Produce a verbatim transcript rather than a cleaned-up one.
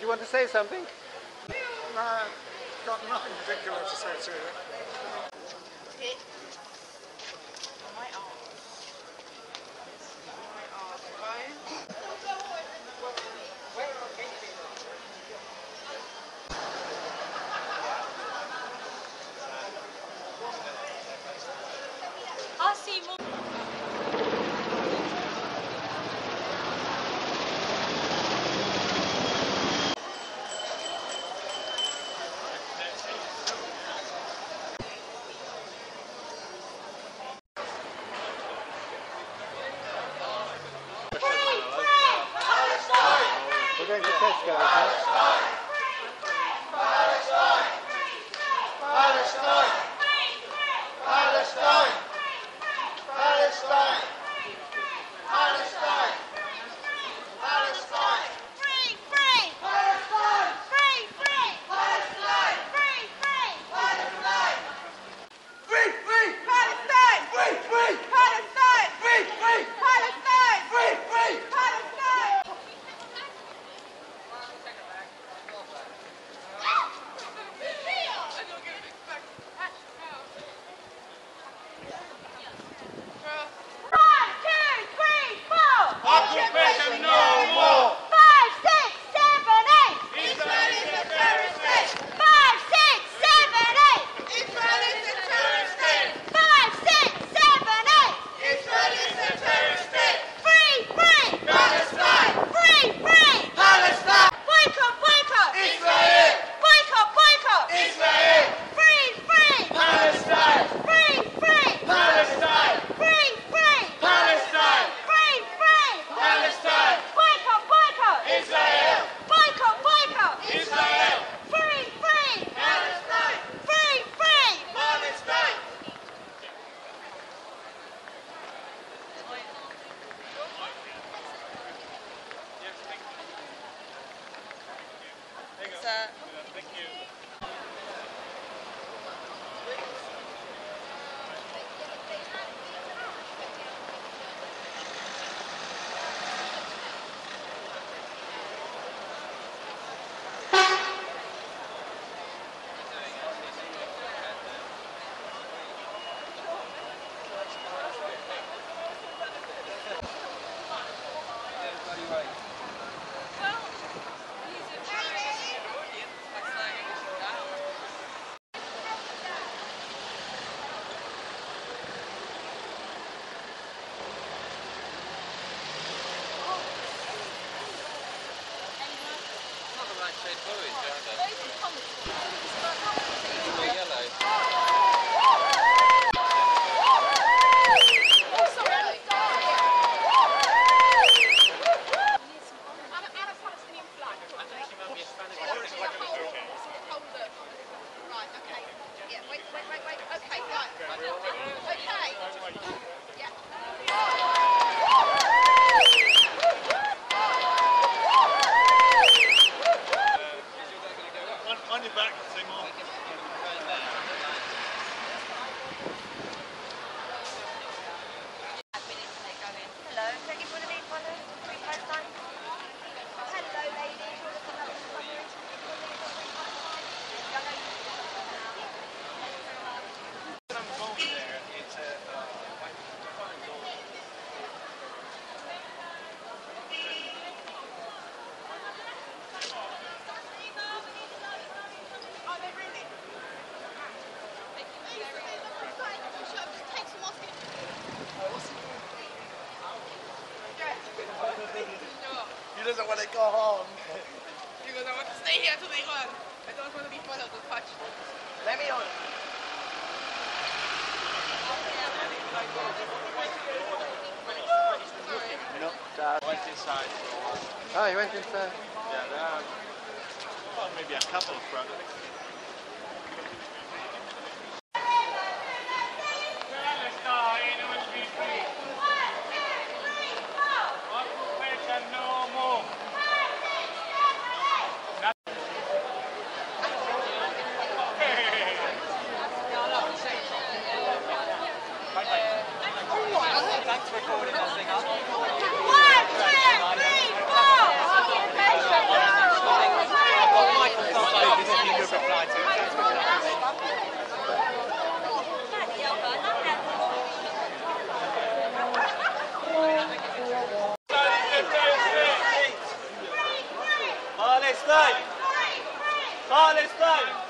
want to say something? No, got nothing particular to say to it. Hit on my arm. My arm bone. I'll see more. We're going to Tesco, okay? Palestine! Palestine! Palestine! Palestine! Palestine! Palestine! Free, free! Palestine! Free, free! Palestine! Free, free! Palestine! Free, free! Palestine! Free, free! Palestine! Free, free! Palestine! Free, free! Palestine! One, two, three, four! Occupation no more! Five, six, seven, eight! Israel is a terrorist state! Five, six, seven, eight! Israel is a terrorist state! Five, six, seven, eight! Israel is a terrorist state! Free, free! Palestine! Free, free! Palestine! Boycott, boycott! Israel! Boycott, boycott! Israel! Free, free! Palestine! Free, free! Palestine! Free, free! Palestine! Free, free! Palestine! Boycott, boycott! Israel! Boycott, boycott! Israel! Free, free! Palestine! Free, free! Palestine! Thank you. He doesn't want to go home. He goes, I want to stay here till they run. I don't want to be followed or touched. Let me on. No, Dad. Went inside. Oh, you went inside. Yeah, there are well, maybe a couple of brothers. Palestine will be free. Occupation no more. Thanks for recording that thing up. One, two, three, four! Occupation! Palestine!